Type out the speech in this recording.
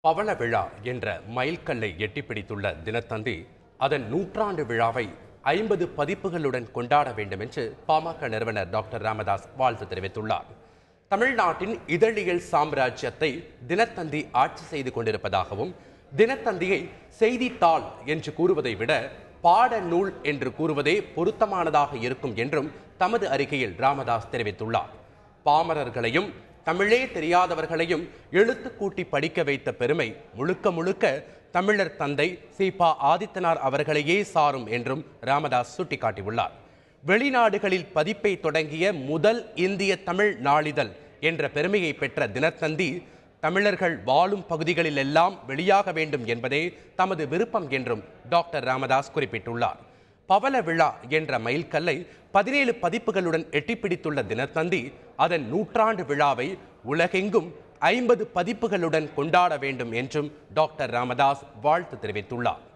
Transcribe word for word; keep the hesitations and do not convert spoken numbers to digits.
பவள விழா என்ற மைல்கல்லை எட்டிப்பிடித்துள்ள தினத்தந்தி அதன் நூற்றாண்டு விழாவை ஐம்பது பதிப்புகளுடன் கொண்டாட வேண்டும் என்று பாமக நிறுவனர் டாக்டர் ராமதாஸ் வாழ்த்து தெரிவித்துள்ளார். தமிழ்நாட்டின் இதழியல் சாம்ராஜ்யத்தை தினத்தந்தி ஆட்சி செய்து கொண்டிருப்பதாகவும், தினத்தந்தியை செய்தித்தாள் என்று கூறுவதை விட பாட நூல் என்று கூறுவதே பொருத்தமானதாக இருக்கும் என்றும் தமது அறிக்கையில் ராமதாஸ் தெரிவித்துள்ளார். பாமரர்களையும் தமிழே தெரியாதவர்களையும் எழுத்து கூட்டி படிக்க வைத்த பெருமை முழுக்க முழுக்க தமிழர் தந்தை சீபா ஆதித்தனார் அவர்களையே சாரும் என்றும் ராமதாஸ் சுட்டிக்காட்டியுள்ளார். வெளிநாடுகளில் பதிப்பை தொடங்கிய முதல் இந்திய தமிழ் நாளிதழ் என்ற பெருமையை பெற்ற தினத்தந்தி தமிழர்கள் வாழும் பகுதிகளில் எல்லாம் வெளியாக வேண்டும் என்பதே தமது விருப்பம் என்றும் டாக்டர் ராமதாஸ் குறிப்பிட்டுள்ளார். பவள விழா என்ற மைல்கல்லை பதினேழு பதிப்புகளுடன் எட்டிப்பிடித்துள்ள தினத்தந்தி அதன் நூற்றாண்டு விழாவை உலகெங்கும் ஐம்பது பதிப்புகளுடன் கொண்டாட வேண்டும் என்றும் டாக்டர் ராமதாஸ் வாழ்த்து தெரிவித்துள்ளார்.